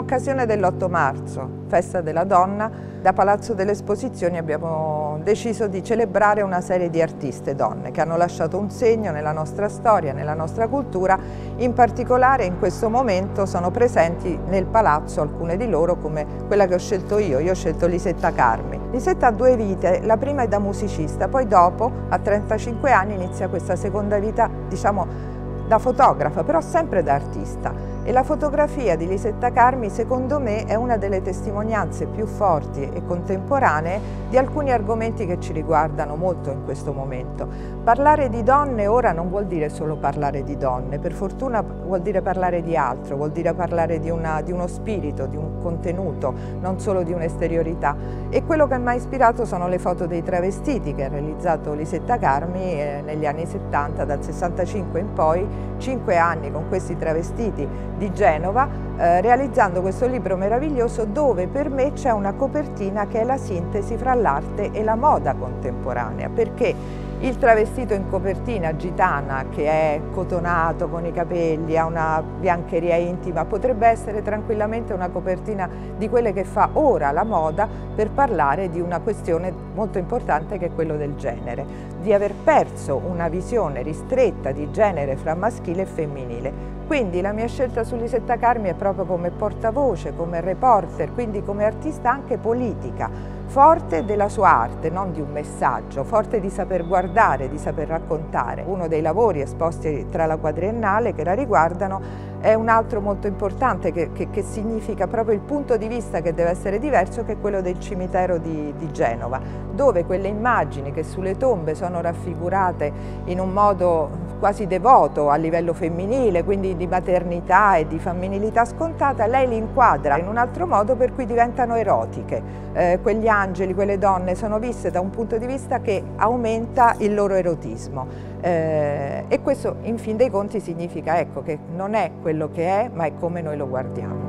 occasione dell'8 marzo, festa della donna, da Palazzo delle Esposizioni abbiamo deciso di celebrare una serie di artiste donne che hanno lasciato un segno nella nostra storia, nella nostra cultura. In particolare in questo momento sono presenti nel palazzo alcune di loro, come quella che ho scelto io ho scelto Lisetta Carmi. Lisetta ha due vite, la prima è da musicista, poi dopo a 35 anni inizia questa seconda vita, diciamo, da fotografa, però sempre da artista. E la fotografia di Lisetta Carmi, secondo me, è una delle testimonianze più forti e contemporanee di alcuni argomenti che ci riguardano molto in questo momento. Parlare di donne ora non vuol dire solo parlare di donne, per fortuna vuol dire parlare di altro, vuol dire parlare di uno spirito, di un contenuto, non solo di un'esteriorità. E quello che mi ha ispirato sono le foto dei travestiti che ha realizzato Lisetta Carmi negli anni 70, dal 65 in poi, 5 anni con questi travestiti di Genova, realizzando questo libro meraviglioso dove per me c'è una copertina che è la sintesi fra l'arte e la moda contemporanea, perché il travestito in copertina gitana, che è cotonato con i capelli, ha una biancheria intima, potrebbe essere tranquillamente una copertina di quelle che fa ora la moda per parlare di una questione molto importante che è quello del genere, di aver perso una visione ristretta di genere fra maschile e femminile. Quindi la mia scelta su Lisetta Carmi è proprio come portavoce, come reporter, quindi come artista anche politica, forte della sua arte, non di un messaggio, forte di saper guardare, di saper raccontare. Uno dei lavori esposti tra la quadriennale che la riguardano è un altro molto importante che significa proprio il punto di vista che deve essere diverso, che è quello del cimitero di Genova, dove quelle immagini che sulle tombe sono raffigurate in un modo quasi devoto a livello femminile, quindi di maternità e di femminilità scontata, lei li inquadra in un altro modo per cui diventano erotiche. Quegli angeli, quelle donne sono viste da un punto di vista che aumenta il loro erotismo. E questo in fin dei conti significa, ecco, che non è quello che è, ma è come noi lo guardiamo.